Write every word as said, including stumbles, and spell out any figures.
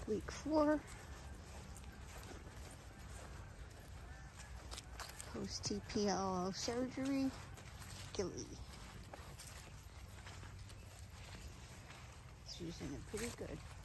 week four. Post T P L O surgery, Gillie. She's in it pretty good.